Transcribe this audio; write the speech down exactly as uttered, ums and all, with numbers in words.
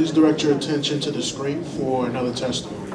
please direct your attention to the screen for another testimony.